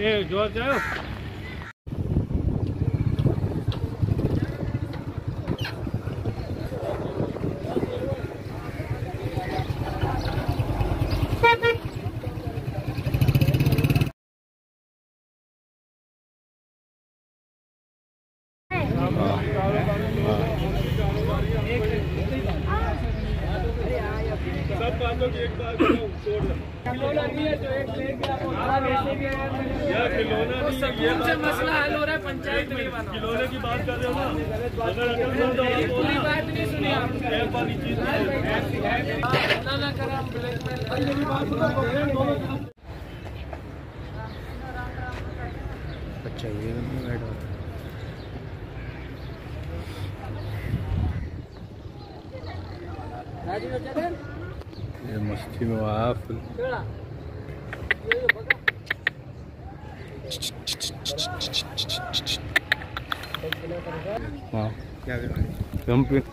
ये जोर जाओ। सब बातों की एक बात छोड़ दो। खिलौना नहीं है जो एक लेके आप यार खिलौना नहीं है, ये मसला हल हो रहा है पंचायत में। खिलौने की बात कर रहे हो ना, अगर पूरी बात नहीं सुनी आपने एक वाली चीज ना करा हम ब्लैकमेल। मेरी बात सुनो। अच्छा ये ऐड हो ये मस्ती में वहाँ फुल। हाँ क्या हम पे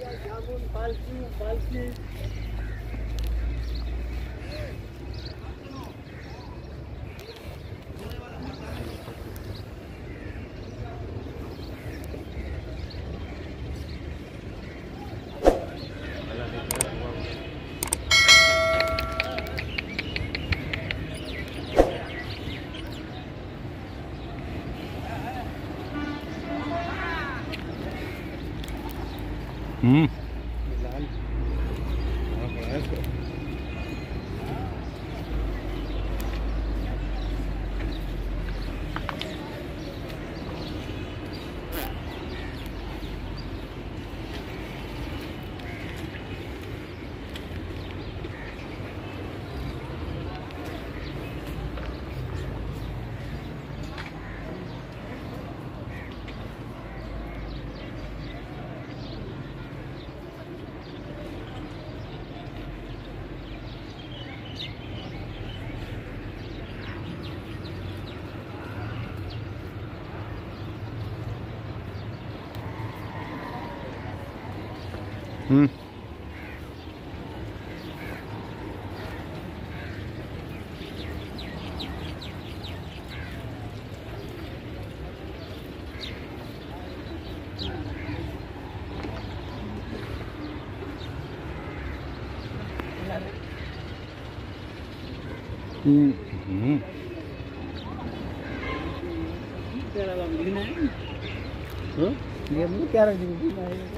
क्या रख दी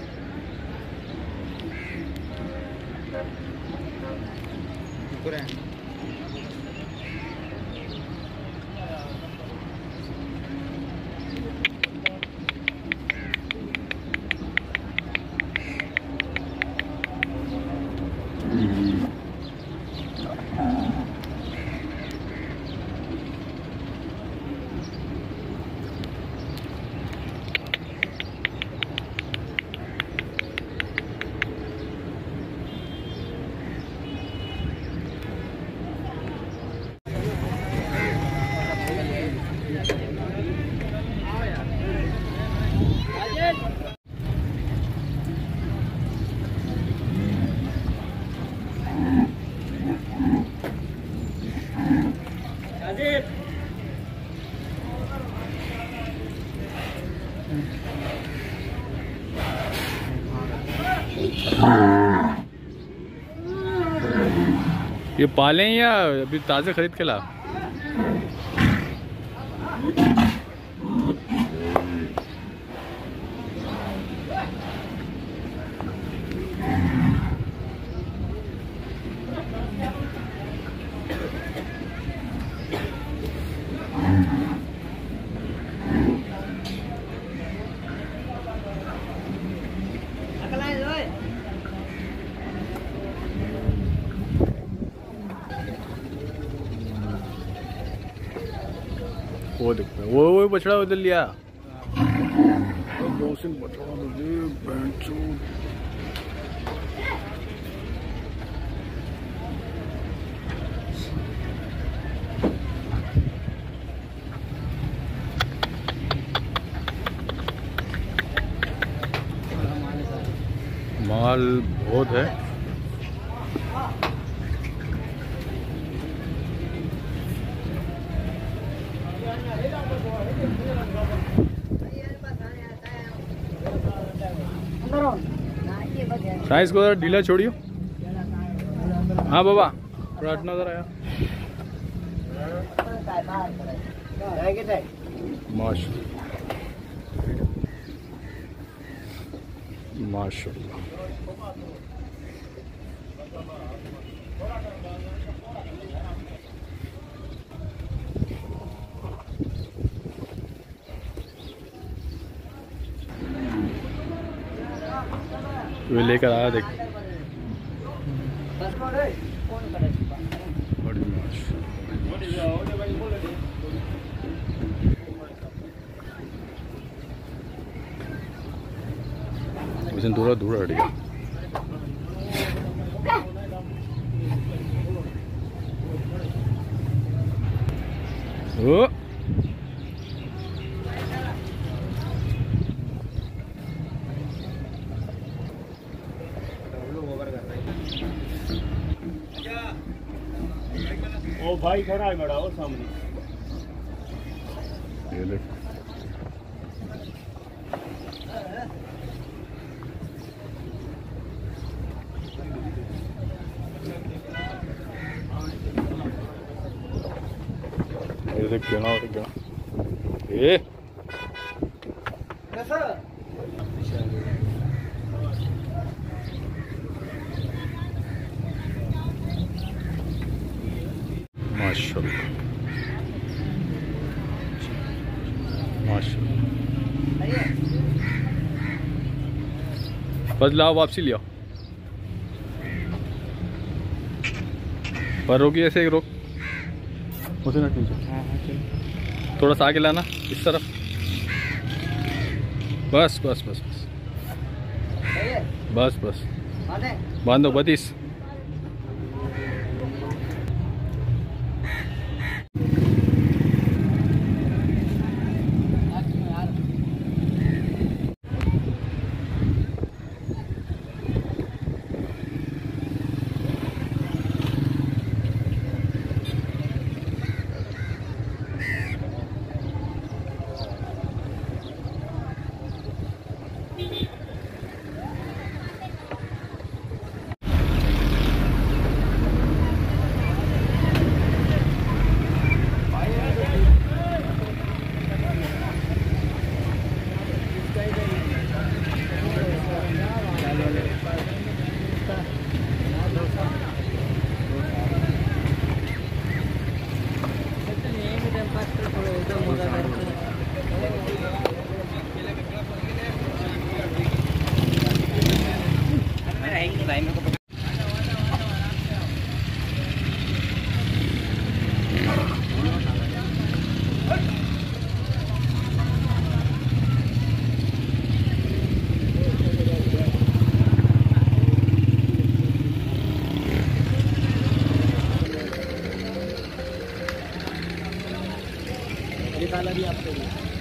ये पाले या अभी ताज़ा खरीद के ला? वो देखो वो बछड़ा उधर लिया। माल बहुत है। साइज को ढीला छोड़ियो। हाँ बाबा थोड़ा हटना उधर आया। माशाल्लाह वे लेकर आया देख। थोड़ा दूर हट गया। ओ ओ भाई खड़ा है बड़ा और सामने ये देख। ये देख गया ये माशाल्लाह माशाल्लाह। बस लाओ वापसी लिया पर रोकी ऐसे एक रोक उसे ना नीचे थोड़ा सा आगे लाना इस तरफ। बस बस बस बस बस बस बांधो 32। निकाला भी आपको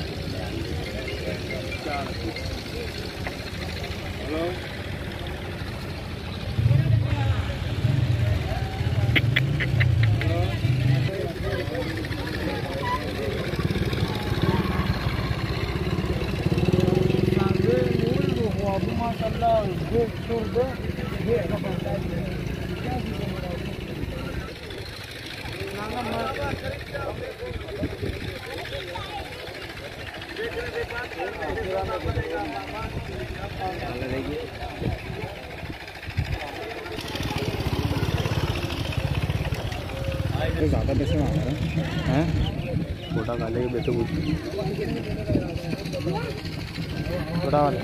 हेलो ज़्यादा पैसे मांग रहे हैं छोटा काले के पैसे पूछ छोटा वाले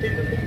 है